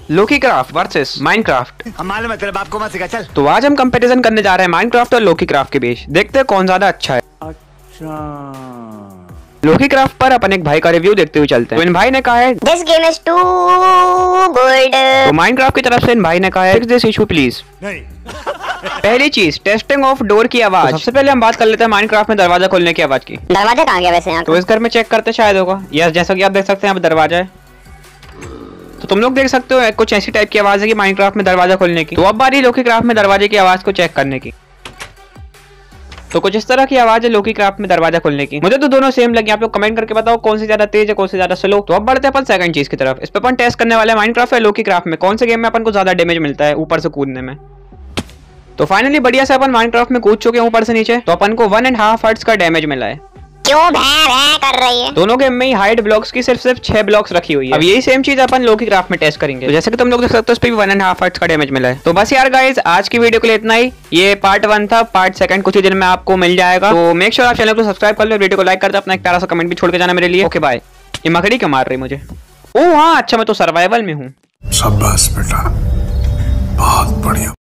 लोकी craft versus Minecraft. हम मालूम है तेरे बाप को मत सिखा, चल। तो आज हम कंपैरिजन करने जा रहे हैं माइनक्राफ्ट और लोकी क्राफ्ट के बीच। देखते हैं कौन ज्यादा अच्छा है। लोकी क्राफ्ट पर अपन एक भाई का रिव्यू देखते हुए चलते हैं। तो इन भाई ने कहा है this game is too good. तो माइनक्राफ्ट की तरफ से इन भाई ने कहा है फिक्स दिस इशू प्लीज। नहीं। पहली चीज, टेस्टिंग ऑफ डोर की आवाज। तो सबसे पहले हम बात कर लेते हैं माइनक्राफ्ट में दरवाजा खोलने की आवाज की। दरवाजा कहाँ गया वैसे यहाँ? तो इस घर में चेक करते शायद होगा। यस, जैसा कि आप देख सकते हैं यहाँ पे दरवाजा है। तो तुम लोग देख सकते हो कुछ ऐसी टाइप की आवाज है कि माइनक्राफ्ट में दरवाजा खोलने की। तो अब बारी लोकी क्राफ्ट में दरवाजे की आवाज को चेक करने की। तो कुछ इस तरह की आवाज है लोकी क्राफ्ट में दरवाजा खोलने की। मुझे तो दोनों सेम लगी। आप लोग कमेंट करके बताओ कौन सी ज्यादा तेज है, कौन सी ज्यादा स्लो। तो अब बढ़ते हैं अपन सेकंड चीज की तरफ। इस पे अपन टेस्ट करने वाले हैं माइनक्राफ्ट या लोकी क्राफ्ट में कौन से गेम में अपन को ज्यादा डैमेज मिलता है ऊपर से कूदने में। तो फाइनली बढ़िया से अपन माइनक्राफ्ट में कूद चुके हैं ऊपर से नीचे। तो अपन को 1.5 हर्ट्ज का डैमेज मिला है। क्यों भैं कर रही है? दोनों गेम में ही हाइट ब्लॉक्स की सिर्फ 6 ब्लॉक्स रखी हुई है। अब यही सेम चीज अपन लोकी क्राफ्ट में टेस्ट करेंगे। तो जैसे कि तुम लोग देख सकते हो उस पे भी 1.5 हर्ट्ज का डैमेज मिला है। तो बस यार गाइस, आज की वीडियो के लिए इतना ही। ये पार्ट 1 था। पार्ट 2 कुछ ही दिन में आपको मिल जाएगा। तो मेक श्योर आप चैनल को सब्सक्राइब कर लो, वीडियो को लाइक कर दो, अपना एक प्यारा सा कमेंट भी छोड़ के जाना मेरे लिए। Okay bye. ये मकड़ी क्यों मार रही मुझे? ओह हाँ, अच्छा मैं तो सर्वाइवल में हूँ। शाबाश बेटा, बहुत बढ़िया।